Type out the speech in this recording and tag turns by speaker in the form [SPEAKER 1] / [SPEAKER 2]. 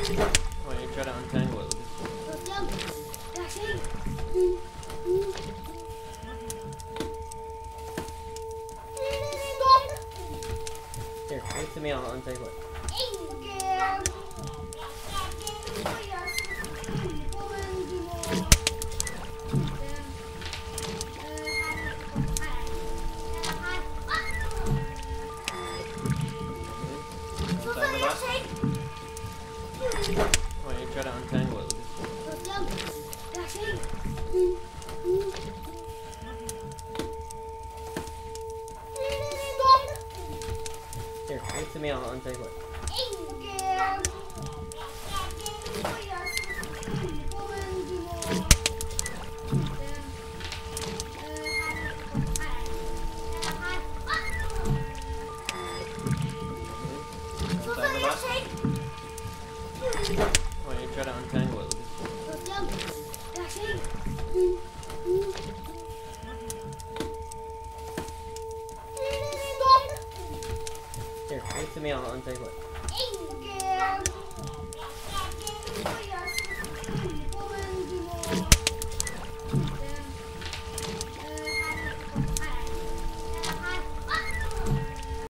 [SPEAKER 1] Why don't you try to untangle it? Here, give it to me, I'll untangle it. Untangle that. Why don't you try to untangle it? Here, give it to me, I'll untangle it. Untangle that. Why don't you try to untangle it? Here, give it to me, I'll untangle it.